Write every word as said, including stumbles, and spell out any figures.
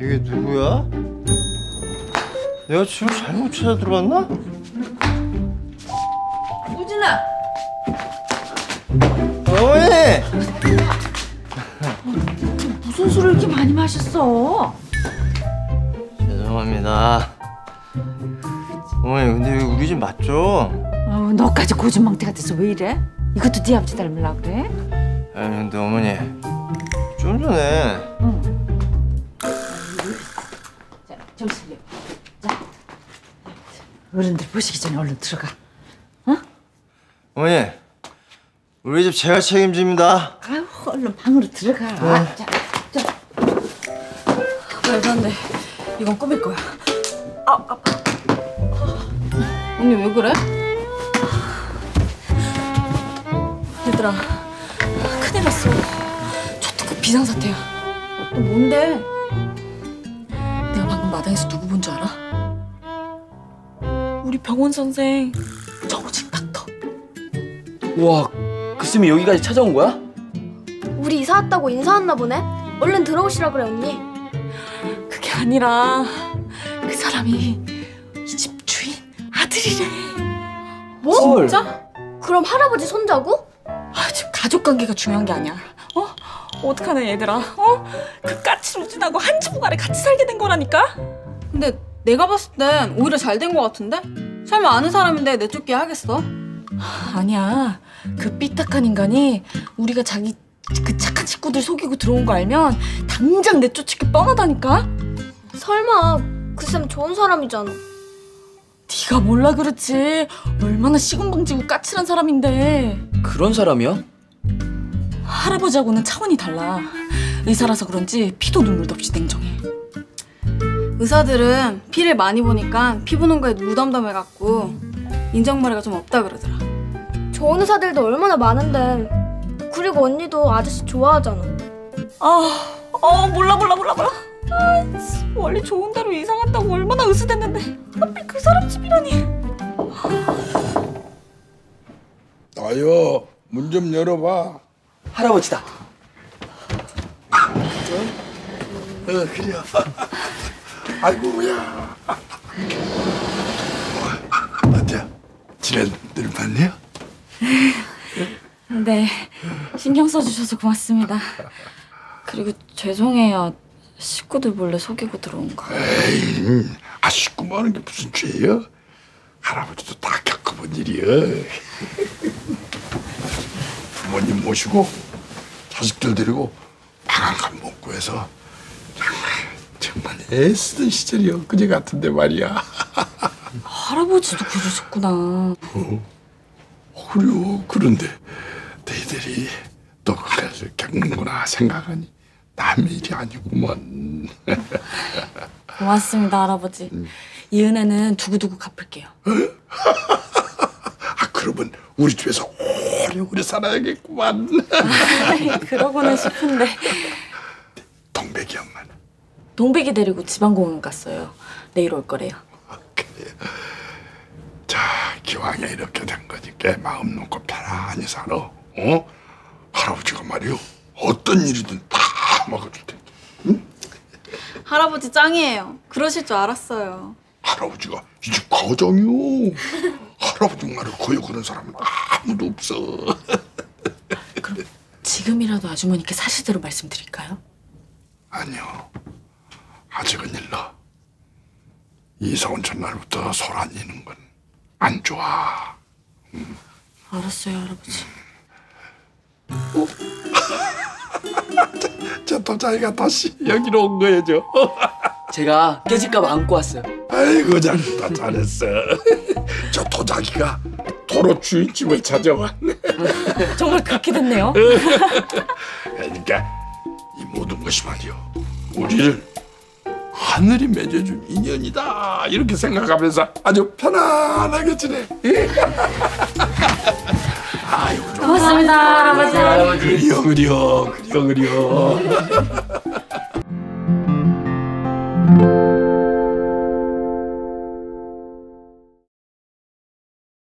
이게 누구야? 내가 집을 잘못 찾아 들어왔나? 우진아! 어머니! 무슨 술을 이렇게 많이 마셨어? 죄송합니다. 어머니, 근데 여기 우리 집 맞죠? 어, 너까지 고집망태 같아서 왜 이래? 이것도 네 아버지 닮으려고 그래? 아니, 근데 어머니, 좀 전에 응. 자, 정신이. 자, 어른들 보시기 전에 얼른 들어가. 어? 어머니, 우리 집 제가 책임집니다. 아유, 얼른 방으로 들어가. 네. 자, 자. 말도 안 돼. 이건 꾸밀 거야. 아, 아파. 언니 왜 그래? 얘들아, 큰일 났어. 초특급 비상사태야. 너 뭔데? 내가 방금 마당에서 누구 본 줄 알아? 우리 병원 선생 정우직 닥터. 우와, 그 쌤이 여기까지 찾아온 거야? 우리 이사 왔다고 인사 왔나 보네? 얼른 들어오시라 그래 언니. 그게 아니라 그 사람이 이 집 주인 아들이래. 뭐? 헐. 진짜? 그럼 할아버지 손자고? 아, 지금 가족 관계가 중요한 게 아니야. 어? 어떡하냐 얘들아. 어? 그 까칠 우진하고 한 지붕 아래 같이 살게 된 거라니까? 근데 내가 봤을 땐 오히려 잘 된 거 같은데? 설마 아는 사람인데 내쫓기 하겠어? 아니야. 그 삐딱한 인간이 우리가 자기 그 착한 식구들 속이고 들어온 거 알면 당장 내쫓을 게 뻔하다니까? 설마 그 쌤 좋은 사람이잖아. 네가 몰라 그렇지. 얼마나 시군방지고 까칠한 사람인데. 그런 사람이야? 할아버지하고는 차원이 달라. 의사라서 그런지 피도 눈물도 없이 냉정해. 의사들은 피를 많이 보니까 피부 농가에 무덤덤해갖고 인정머리가 좀 없다 그러더라. 좋은 의사들도 얼마나 많은데. 그리고 언니도 아저씨 좋아하잖아. 아, 어 몰라 몰라 몰라 몰라. 아, 원래 좋은 대로 이사 갔다고 얼마나 으스댔는데 하필 그 사람 집이라니. 나요, 문 좀 열어봐. 할아버지다. 어, 그래. 아이고야. 어때? 지낸들 봤냐? 네, 신경 써주셔서 고맙습니다. 그리고 죄송해요. 식구들 몰래 속이고 들어온 거. 에이, 아 식구 하는 게 무슨 죄야? 할아버지도 다 겪어본 일이야. 부모님 모시고 자식들 데리고 방 한 칸 먹고 해서 정말 애쓰던 시절이 엊그제 같은데 말이야. 할아버지도 그러셨구나. 어, 그래요. 그런데 너희들이 또 그것을 겪는구나 생각하니 남의 일이 아니구먼. 고맙습니다, 할아버지. 음. 이 은혜는 두고두고 갚을게요. 아, 그러면 우리 집에서 오래오래 살아야겠구만. 아, 그러고는 싶은데. 동백이 엄마는? 동백이 데리고 지방공원 갔어요. 내일 올 거래요. 그래. 자, 기왕에 이렇게 된 거니까 마음 놓고 편안히 살아. 어? 할아버지가 말이요, 어떤 일이든 다 막아줄 테니. 응? 할아버지 짱이에요. 그러실 줄 알았어요. 할아버지가 이 집 가장이요. 할아버지 말을 거역하는 사람은 아무도 없어. 그럼 지금이라도 아주머니께 사실대로 말씀드릴까요? 아니요. 아직은 일러. 이사 온 첫날부터 소란이는 건 안 좋아. 음. 알았어요, 할아버지. 어? 저 도자기가 다시 여기로 온 거예요, 저. 제가 깨질까봐 안고 왔어요. 아이고, 잘했다, 잘했어. 저 도자기가 도로 주인집을 찾아왔네. 정말 그렇게 됐네요. 그러니까 이 모든 것이 말이요, 우리를 하늘이 맺어준 인연이다 이렇게 생각하면서 아주 편안하게 지내. 아이고, 좀. 고맙습니다, 할아버지. 할아버지. 그려 그려 그려 그려.